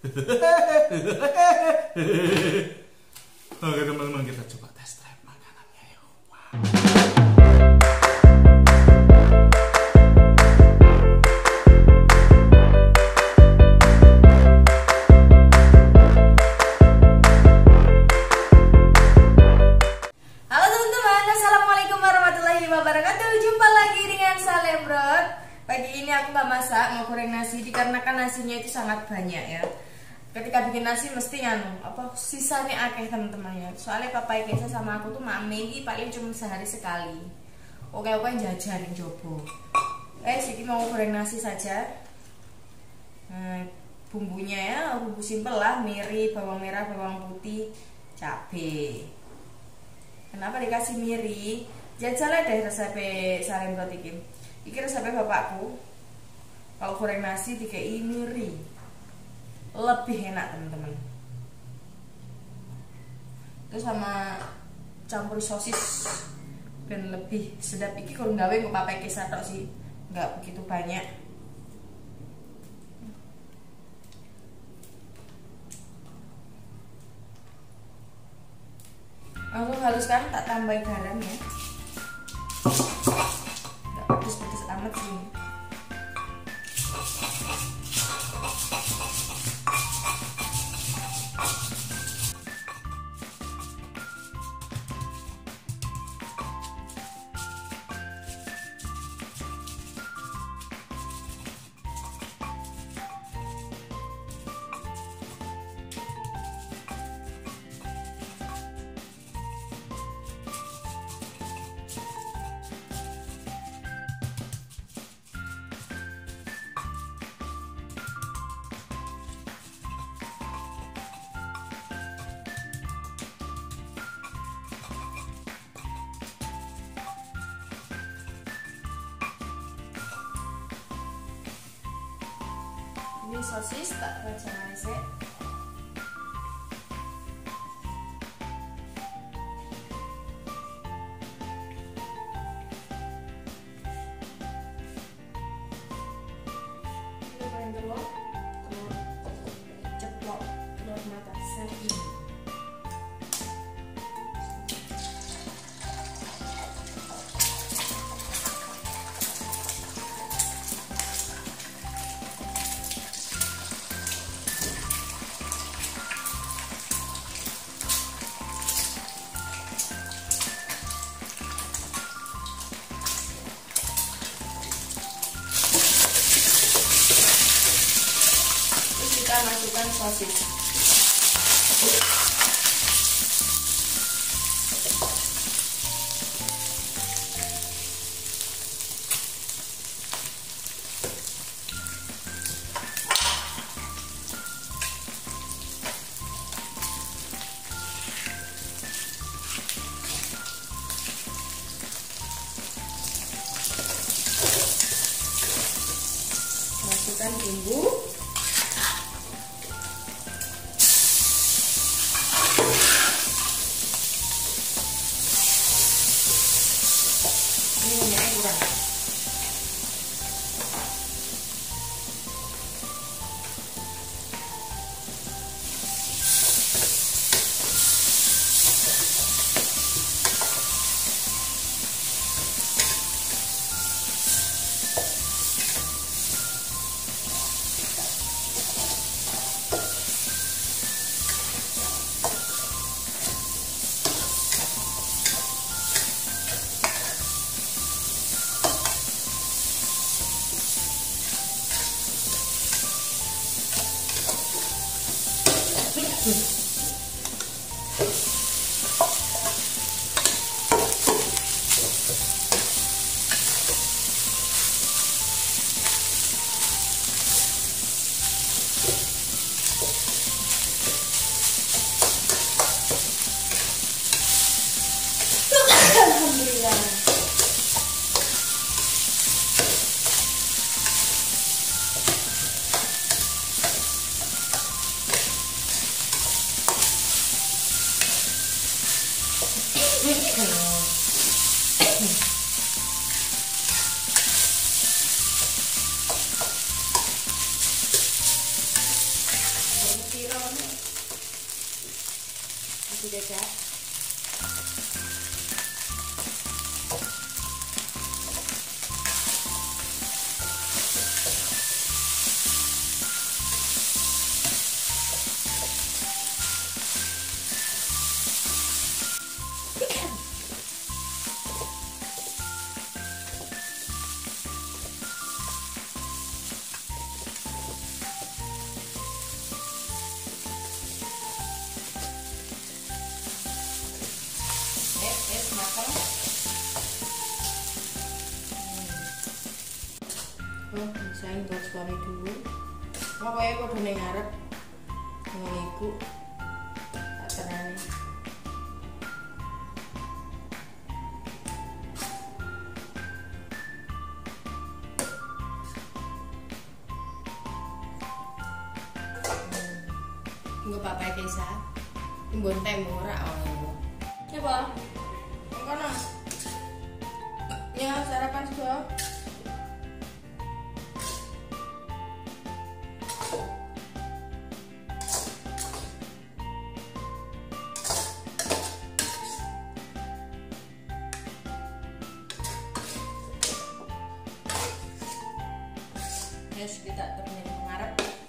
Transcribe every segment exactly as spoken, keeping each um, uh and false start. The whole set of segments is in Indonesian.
Oke teman-teman, kita coba tes drive makanannya yuk. Wow. Pagi ini aku nggak masak, mau goreng nasi dikarenakan nasinya itu sangat banyak ya. Ketika bikin nasi mesti anu apa sisanya akeh teman-teman ya. Soalnya papa Kesa sama aku tuh mame ini paling cuma sehari sekali. Oke oke jajan jobo. Eh siki mau goreng nasi saja. Nah, bumbunya ya bumbu simpel lah, miri, bawang merah, bawang putih, cabe. Kenapa dikasih miri? Jajalnya deh resepnya Salembrot iki. Iki resepnya bapakku. Kalau goreng nasi dikei miri lebih enak teman-teman. Itu sama campur sosis dan lebih sedap. Iki kalau gawe nggak pakai Kesa tok sih, nggak begitu banyak. Langsung haluskan, tak tambahin garam ya. Nggak pedes-pedes amat sih. Ini sosis tak baca resep. Kita goreng telur, telur ceplok, telur mata sapi. Kita masukkan sosis. Masukkan bumbu. Ini minyaknya kurang. Alhamdulillah. nasi kecap. Oh, misain buat suami dulu. Pokoknya kok udah ngarep dengan ibu tak terane. Nggak apa-apa Kesa. Timbun tembok ora ono. Coba. Kono. Ya, sarapan sudah. Yes, kita terus mengarep.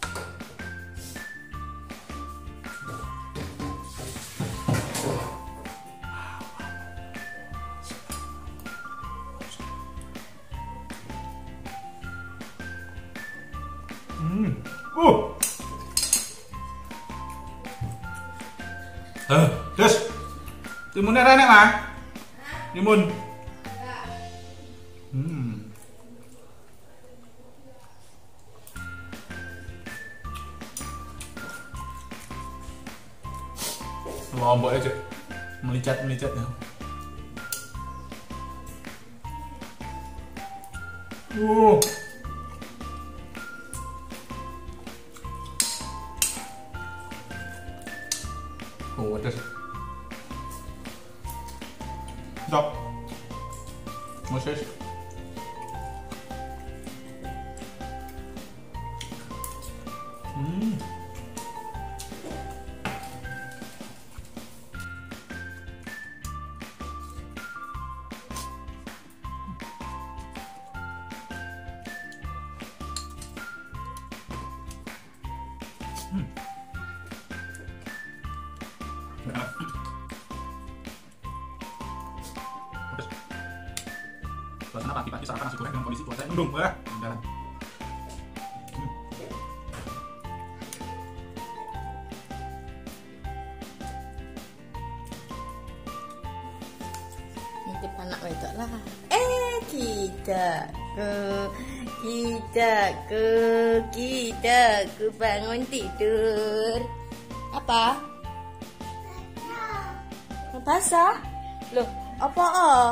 Hmm. Uh. Eh, terus timunnya enak mah? Timun. Hmm. Lombok aja, melicat-melicat ya. Uh. Oh, pedas. Stop. Moses. Hmm. Hmm. Enak. Pedas. Suasana pagi-pagi sarapan nasi goreng dengan kondisi cuaca yang mendung, wah, jalan. Nitip anak wedok lah. Eh, tidak ke, tidak ke, tidak ke bangun tidur. Apa? Basah? Loh, apa oh?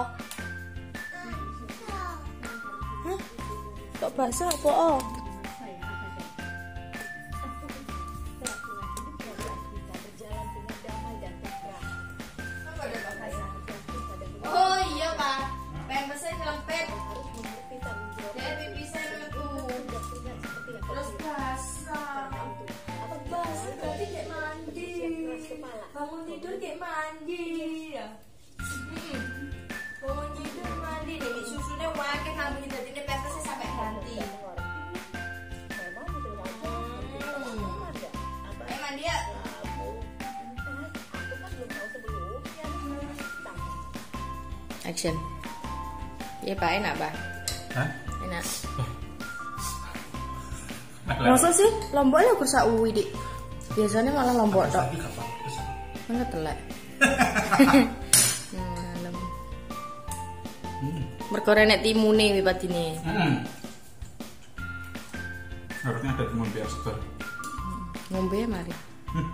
Hah? Kok basah apa oh? Oh iya Pak, pengen pesen kelempet. Dia pipisnya tuh. Terus basah. Apa basah? Berarti kayak mandi. Bangun tidur kayak mandi ya. Hmm. Bangun tidur mandi nih, susunya wakil ngambil jadi ini pempesnya sampai ganti. Hmm. Eh mandi ya. Action. Iya Pak, enak Pak. Hah? Enak. Enak. Masa sih lomboknya kursa uwi dik. Biasanya malah lombok tok. Mana telek. Malam. Hmm. Mergo renek timune wi patine. Hmm. Harusnya ada timun biar seger. Ngombe ya mari. Hmm.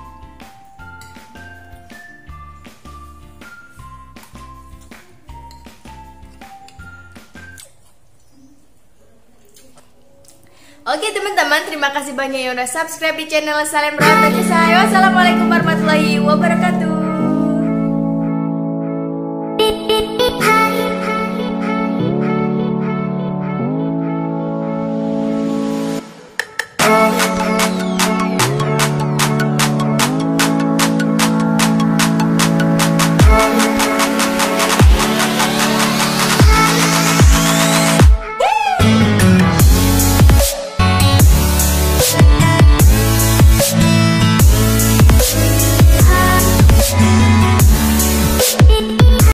Oke teman-teman, terima kasih banyak yang udah subscribe di channel Salem Rahmat Kisah. Wassalamualaikum warahmatullahi wabarakatuh.